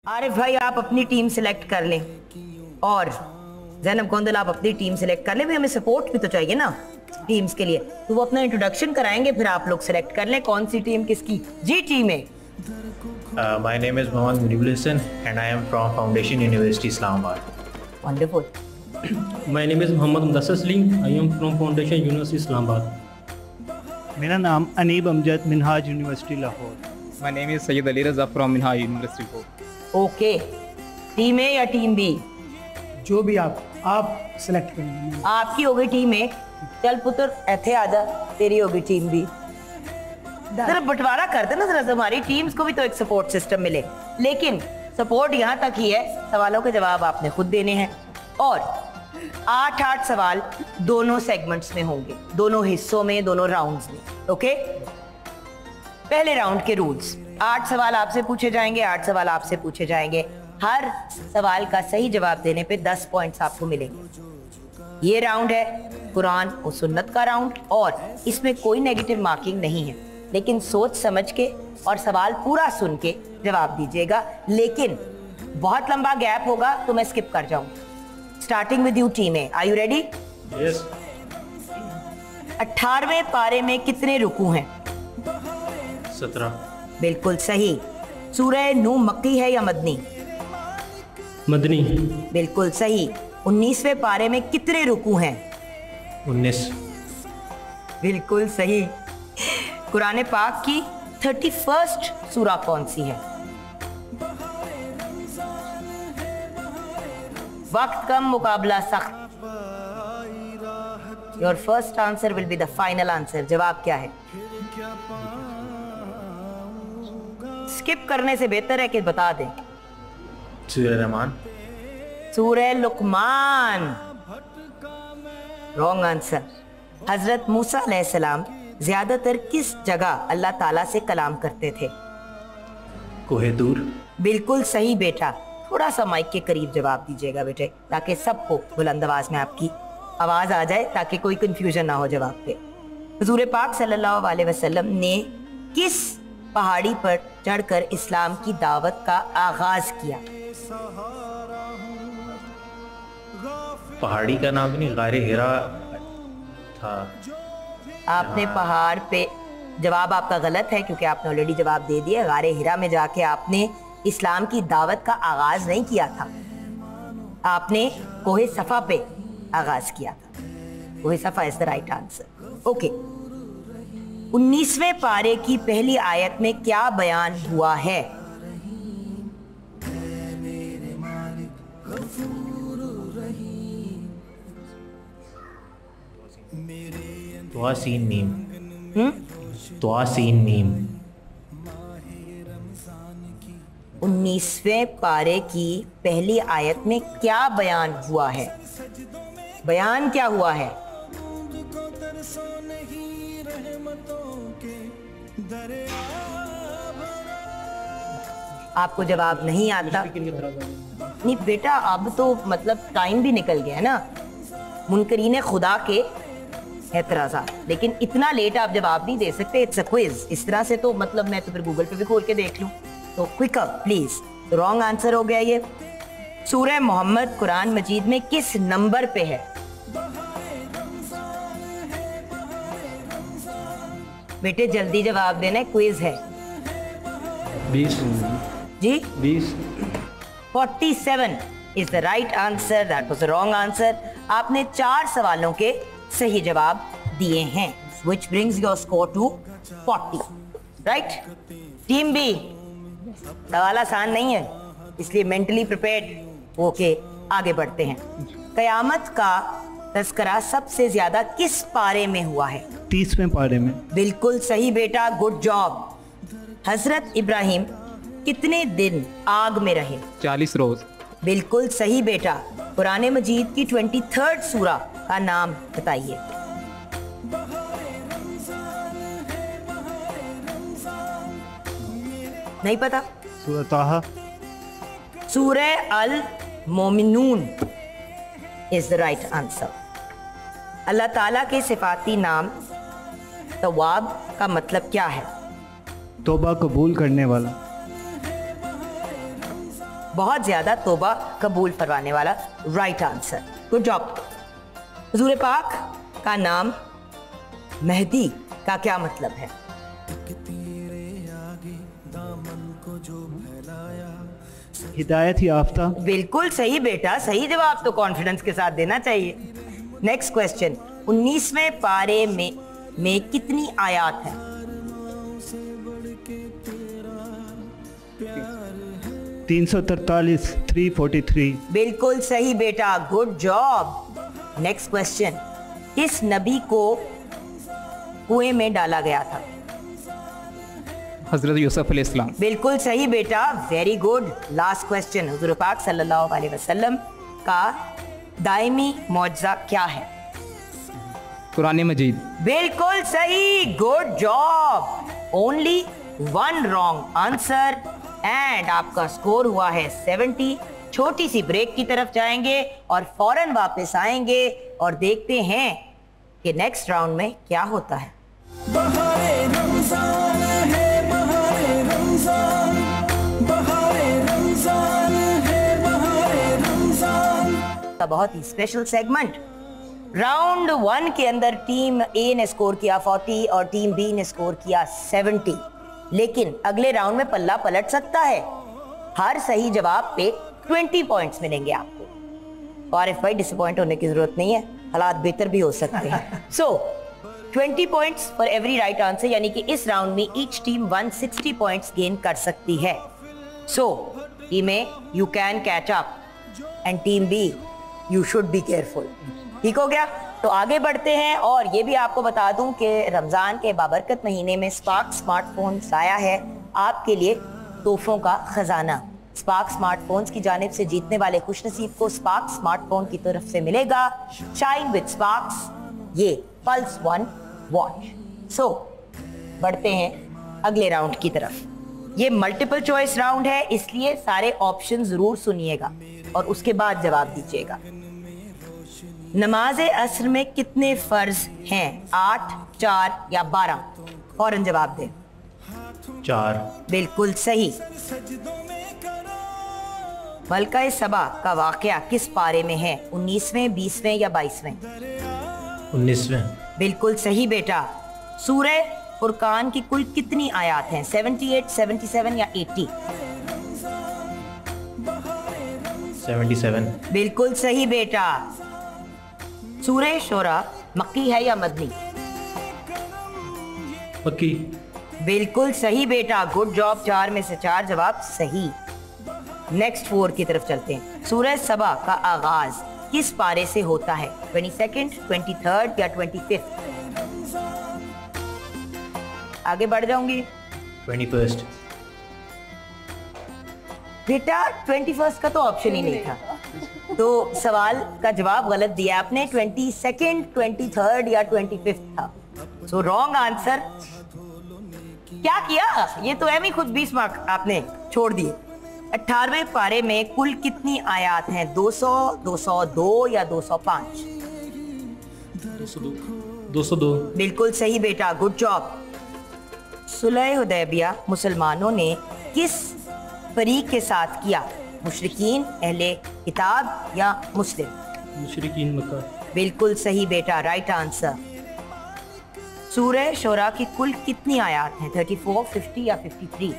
आरिफ भाई आप अपनी टीम सिलेक्ट कर लें और ज़ैनब गोंदल आप अपनी टीम सिलेक्ट कर लें। भाई हमें सपोर्ट भी तो चाहिए ना टीम्स के लिए, तो वो अपना इंट्रोडक्शन कराएंगे, फिर आप लोग सिलेक्ट कर लें कौन सी टीम किसकी। जी टीम है। My name is Mohammad Munibul Hasan and I am from Foundation University Islamabad. Wonderful. My name is Mohammad Mudassir Salim. I am from Foundation University Islamabad. मेरा नाम Aneeb Amjad, Minhaj university Lahore. My name is Sayyid Ali Raza from Minhaj University Lahore. Okay, team A या team B? जो भी आप select करेंगे। आपकी होगी team ए। चल पुत्र ऐथे आजा, तेरी होगी टीम बी। जरा बंटवारा कर देना जरा, हमारी टीम्स को भी तो एक सपोर्ट सिस्टम मिले। लेकिन सपोर्ट यहाँ तक ही है, सवालों के जवाब आपने खुद देने हैं और 8 सवाल दोनों सेगमेंट्स में होंगे, दोनों हिस्सों में, दोनों राउंड्स में। ओके, पहले राउंड के रूल्स, 8 सवाल आपसे पूछे जाएंगे, 8 सवाल आपसे पूछे जाएंगे। हर सवाल का सही जवाब देने पे 10 पॉइंट्स आपको मिलेंगे। ये राउंड है कुरान और सुन्नत का राउंड और इसमें कोई नेगेटिव मार्किंग नहीं है, लेकिन सोच समझ के और सवाल पूरा सुन के जवाब दीजिएगा। लेकिन बहुत लंबा गैप होगा तो मैं स्किप कर जाऊंगा। Starting with you team A, are you ready? Yes. 18वें पारे में कितने रुकू हैं? 17. बिल्कुल सही। सूरह नूह मक्की है या मदनी? मदनी। बिल्कुल सही। 19वें पारे में कितने रुकू हैं? 19. बिल्कुल सही। कुरान पाक की 31st सूरा कौन सी है? वक्त कम, मुकाबला सख्त। Your first answer will be the final answer. जवाब क्या है? स्किप करने से बेहतर है कि बता दें। सूरह रहमान. सूरह लुकमान। Wrong answer. हजरत मूसा अलैहिस्सलाम ज्यादातर किस जगह अल्लाह ताला से कलाम करते थे? कोहे दूर. बिल्कुल सही बेटा। थोड़ा सा माइक के करीब जवाब दीजिएगा बेटे, ताकि सबको बुलंद आवाज में आपकी आवाज आ जाए, ताकि कोई कंफ्यूजन ना हो जवाब पे। हुजूर पाक सल्लल्लाहु अलैहि वसल्लम ने किस पहाड़ी पर चढ़कर इस्लाम की दावत का आगाज किया? पहाड़ी का नाम नहीं, गारे हिरा था। आपने पहाड़ पे, जवाब आपका गलत है क्योंकि आपने ऑलरेडी जवाब दे दिया। गारे हिरा में जाके आपने इस्लाम की दावत का आगाज नहीं किया था, आपने कोहे सफा पे आगाज किया था। Kohe Safa is the right answer. Okay, 19वें पारे की पहली आयत में क्या बयान हुआ है? त्वा सीन मीम. त्वा सीन मीम. 19वें पारे की पहली आयत में क्या बयान हुआ है? बयान क्या हुआ है? आपको जवाब नहीं आता? नहीं बेटा, अब तो मतलब टाइम भी निकल गया ना। मुनकरीन खुदा के एतराज़ात, लेकिन इतना लेट आप जवाब नहीं दे सकते। It's a quiz. इस तरह से तो मतलब मैं तो फिर गूगल पे भी खोल के देख लूँ। तो quick up please. Wrong answer हो गया ये। सूरह मोहम्मद कुरान मजीद में किस नंबर पे है? बेटे जल्दी जवाब देना, क्विज है। 20. जी 20. 47 is the right answer. That was the wrong answer. आपने 4 सवालों के सही जवाब दिए हैं, which brings your score to 40. Right? Team B, सवाल आसान नहीं है, इसलिए मेंटली प्रिपेयर्ड होके आगे बढ़ते हैं। कयामत का तज़किरा सबसे ज्यादा किस पारे में हुआ है? 30वें पारे में। बिल्कुल सही बेटा, गुड जॉब। हजरत इब्राहिम कितने दिन आग में रहे? 40 रोज। बिल्कुल सही बेटा। कुरान मजीद की 23rd सूरा का नाम बताइए। नहीं पता? सूरह ताहा। सूरह अल मोमिनून इज द राइट आंसर। अल्लाह ताला के सिफाती नाम तवाब का मतलब क्या है? तौबा कबूल करने वाला। बहुत ज्यादा तौबा कबूल फरमाने वाला राइट आंसर। Good job. हुजूर पाक का नाम मेहदी का क्या मतलब है? हिदायत याफ्ता। बिल्कुल सही बेटा, सही जवाब तो कॉन्फिडेंस के साथ देना चाहिए। नेक्स्ट क्वेश्चन, 19वें पारे में कितनी आयात है? 343, 343। बिल्कुल सही बेटा, गुड जॉब। नेक्स्ट क्वेश्चन, किस नबी को कुएं में डाला गया था? हज़रत यूसुफ अलैहिस्सलाम। बिल्कुल सही बेटा, वेरी गुड। लास्ट क्वेश्चन, हुजूर पाक सल्लल्लाहु अलैहि वसल्लम का दायमी मौजज़ा क्या है? कुरान मजीद। बिल्कुल सही, good job. Only one wrong answer and आपका स्कोर हुआ है 70। छोटी सी ब्रेक की तरफ जाएंगे और फौरन वापस आएंगे और देखते हैं कि नेक्स्ट राउंड में क्या होता है। बहारे रमजान है, बहारे रमजान, बहारे रमजान है, बहारे रमजान का बहुत ही स्पेशल सेगमेंट। राउंड 1 के अंदर टीम ए ने स्कोर किया 40 और टीम बी ने स्कोर किया 70, लेकिन अगले राउंड में पल्ला पलट सकता है। हर सही जवाब पे 20 पॉइंट्स मिलेंगे आपको। आरिफ भाई, डिसअपॉइंट होने की जरूरत नहीं है, हालात बेहतर भी हो सकते हैं। So 20 points for every right answer, यानी कि इस राउंड में ईच टीम 160 पॉइंट्स गेन कर सकती है। So team A, you can catch up and team B, you should be careful. ठीक हो गया? तो आगे बढ़ते हैं और ये भी आपको बता दूं कि रमजान के बाबरकत महीने में स्पार्क स्मार्टफोन लाया है आपके लिए तोहफों का खजाना। स्पार्क स्मार्टफोन्स की जानिब से जीतने वाले खुशनसीब को स्पार्क स्मार्टफोन की तरफ से मिलेगा शाइन विद स्पार्क्स, ये पल्स 1 वॉच। सो बढ़ते हैं अगले राउंड की तरफ। ये मल्टीपल चॉइस राउंड है, इसलिए सारे ऑप्शन जरूर सुनिएगा और उसके बाद जवाब दीजिएगा। नमाज असर में कितने फर्ज हैं? 8, 4 या 12? फौरन जवाब दें। 4। बिल्कुल सही। मलका सबा का वाकया किस पारे में है? 19वें, 20वें या 22वें? 19वें। बिल्कुल सही बेटा। सूरह फुरकान की कुल कितनी आयात हैं? 78, 77 या 80? 77। बिल्कुल सही बेटा। सूरह शोरा मक्की है या मदनी? मक्की। बिल्कुल सही बेटा, गुड जॉब। 4 में से 4 जवाब सही। नेक्स्ट 4 की तरफ चलते हैं। सूरह सबा का आगाज किस पारे से होता है? 22nd, 23rd या 25th? आगे बढ़ जाऊंगी। 21st। बेटा 21st का तो ऑप्शन ही नहीं था, तो सवाल का जवाब गलत दिया आपने। 22nd, 23rd या 25th था। So wrong answer. क्या किया? ये तो एम ही खुद 20 मार्क आपने छोड़ दिए। 18वें पारे में कुल कितनी आयात हैं? 200, 202 या 205? 202। बिल्कुल सही बेटा, गुड जॉब। सुलह हुदैबिया मुसलमानों ने किस फरीक के साथ किया? मुशरिकीन, अहले किताब या मुस्लिम? मुशरिकीन मक्का। बिल्कुल सही बेटा, राइट आंसर। सूरह शोरा की कुल कितनी आयात हैं? 34, 50 या 53?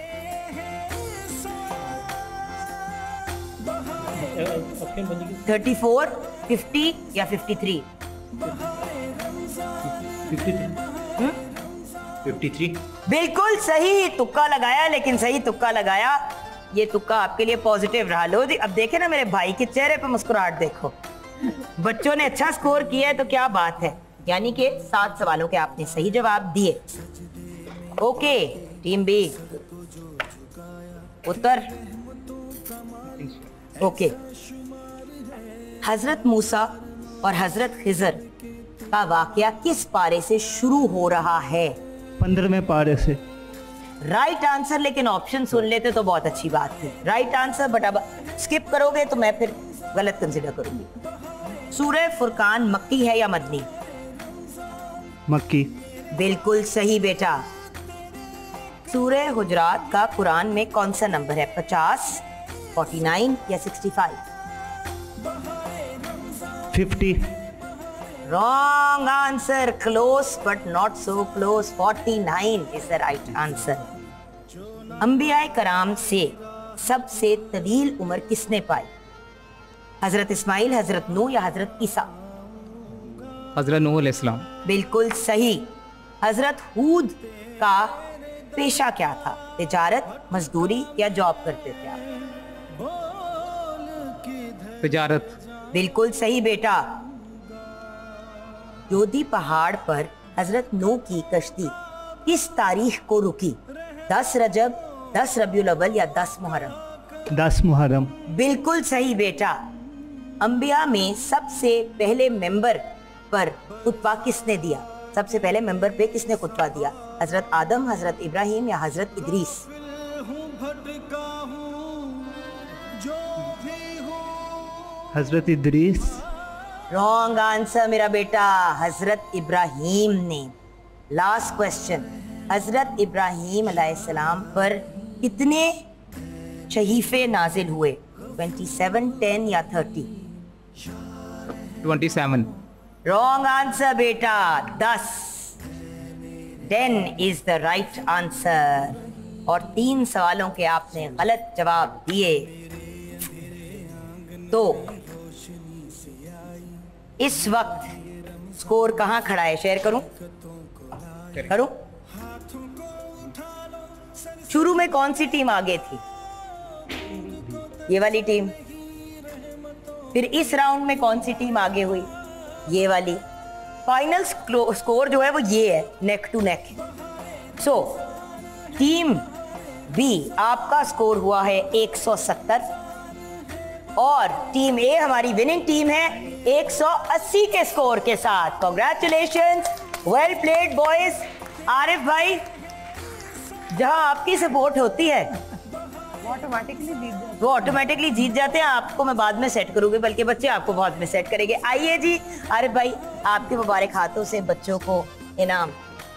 34, 50 या 53? 53। बिल्कुल सही तुक्का लगाया, लेकिन सही तुक्का लगाया। ये तुक्का आपके लिए पॉजिटिव रहा। लो जी, अब देखे ना मेरे भाई के चेहरे पे मुस्कुराहट देखो। बच्चों ने अच्छा स्कोर किया है तो क्या बात है। यानी कि 7 सवालों के आपने सही जवाब दिए। ओके टीम बी, उत्तर ओके। हजरत मूसा और हजरत खिजर का वाकया किस पारे से शुरू हो रहा है? 15वें पारे से। राइट आंसर, लेकिन ऑप्शन सुन लेते तो बहुत अच्छी बात थी। राइट आंसर, बट अब स्किप करोगे तो मैं फिर गलत कंसिडर करूंगी। सूरह फुरकान मक्की है या मदनी? मक्की। बिल्कुल सही बेटा। सूरह हुजरात का कुरान में कौन सा नंबर है? 50, 49 या 65? 50. Wrong answer. Close but not so close. 49 is the right answer. अंबिया कराम से सबसे तवील उम्र किसने पाई? हजरत इस्माइल, हजरत नूह या हजरत ईसा? हज़रत नूह अलैहिस्सलाम। बिल्कुल सही। हजरत हूद का पेशा क्या था? तिजारत, मजदूरी या जॉब करते थे आप? तिजारत। बिल्कुल सही बेटा। जोधी पहाड़ पर हजरत नूह की कश्ती किस तारीख को रुकी? 10 रजब, 10 रबीउल अव्वल या 10 मुहर्रम? 10 मुहर्रम। बिल्कुल सही बेटा। अंबिया में सबसे पहले मेंबर पर खुतबा किसने दिया? सबसे पहले मेंबर पे किसने खुतबा दिया? हजरत आदम, हजरत इब्राहिम या हजरत इदरीस? हजरत इदरीस। रॉन्ग आंसर मेरा बेटा, हजरत इब्राहिम ने। लास्ट क्वेश्चन, हजरत इब्राहिम अलैहिस्सलाम पर कितने शहीफे नाजिल हुए? 27, 10 या 30? 27। रॉन्ग आंसर बेटा, 10। 10 इज द राइट आंसर। और 3 सवालों के आपने गलत जवाब दिए। तो इस वक्त स्कोर कहां खड़ा है? शेयर करूं? करूं? शुरू में कौन सी टीम आगे थी? ये वाली टीम। फिर इस राउंड में कौन सी टीम आगे हुई? ये वाली। फाइनल स्कोर जो है वो ये है, neck to neck. So team B आपका स्कोर हुआ है 170 और टीम ए हमारी विनिंग टीम है 180 के स्कोर के साथ। Congratulations, well played boys. Arif भाई, जहां आपकी सपोर्ट होती है वो ऑटोमेटिकली जीत जाते हैं। आपको मैं बाद में सेट करूंगी, बल्कि बच्चे आपको बाद में सेट करेंगे। आइए जी आरिफ भाई, आपके मुबारक हाथों से बच्चों को इनाम।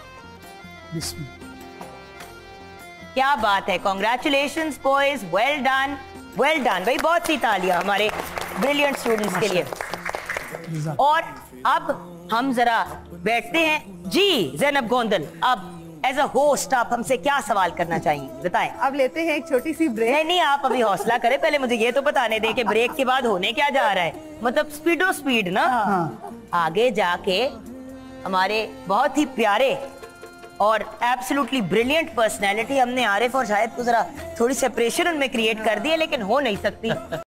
क्या बात है, congratulations boys, well done, well done भाई। बहुत सी तालियां हमारे ब्रिलियंट स्टूडेंट्स के लिए। और अब हम जरा बैठते हैं जी। ज़ैनब गोंदल, अब एज अ होस्ट आप हमसे क्या सवाल करना चाहिए, बताएं। अब लेते हैं एक छोटी सी ब्रेक। नहीं, आप अभी हौसला करें, पहले मुझे ये तो बताने दें कि ब्रेक के बाद होने क्या जा रहा है। मतलब स्पीडो स्पीड ना। आगे जाके हमारे बहुत ही प्यारे और एब्सोल्युटली ब्रिलियंट पर्सनैलिटी, हमने आरिफ और शाहिद को जरा थोड़ी सेपरेशन उनमें क्रिएट कर दी है, लेकिन हो नहीं सकती।